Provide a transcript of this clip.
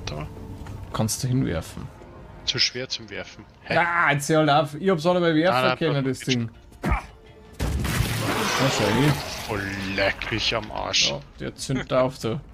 Da. Kannst du hinwerfen. Zu schwer zum Werfen. Hä? Ah, jetzt halt auf. Ich hab's alle mal werfen Nein, können, das Ding. Was schau ich? Oh, leck mich am Arsch. Ja, der zündet auf da.